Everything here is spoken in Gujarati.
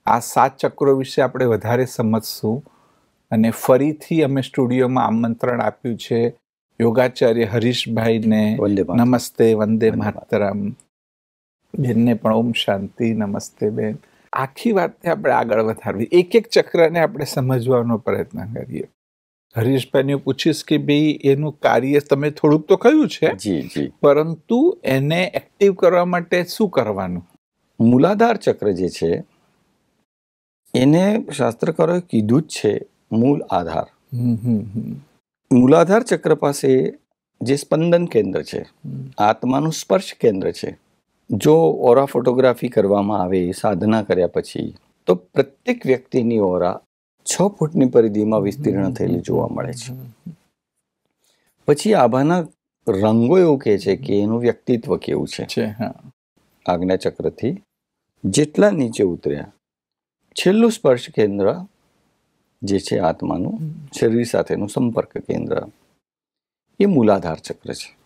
આ 7 ચક્રો વિશે આપણે વધારે સમજશું. અને ફરીથી અમે સ્ટુડિયોમાં આમંત્રણ આપ્યું છે યોગાચાર્ય હરીશભાઈને. નમસ્તે, વંદે માતરમ. બેનને પણ ઓમ શાંતિ. નમસ્તે બેન. આખી વાતને આપણે આગળ વધારવી, એક એક ચક્રને આપણે સમજવાનો પ્રયત્ન કરીએ. હરીશભાઈને પૂછીશ કે ભાઈ એનું કાર્ય તમે થોડુંક તો કહ્યું છે, પરંતુ એને એક્ટિવ કરવા માટે શું કરવાનું? મૂલાધાર ચક્ર જે છે એને શાસ્ત્રકારોએ કીધું જ છે મૂળ આધાર. મૂલાધાર ચક્ર પાસે જે સ્પંદન કેન્દ્ર છે, આત્માનું સ્પર્શ કેન્દ્ર છે. જો ઓરા ફોટોગ્રાફી કરવામાં આવે સાધના કર્યા પછી, તો પ્રત્યેક વ્યક્તિની ઓરા 6 ફૂટની પરિધિમાં વિસ્તીર્ણ થયેલી જોવા મળે છે. પછી આભાના રંગો એવું કહે છે કે એનું વ્યક્તિત્વ કેવું છે. આજ્ઞા ચક્રથી જેટલા નીચે ઉતર્યા, છેલ્લું સ્પર્શ કેન્દ્ર જે છે આત્માનું શરીર સાથેનું સંપર્ક કેન્દ્ર, એ મૂલાધાર ચક્ર છે.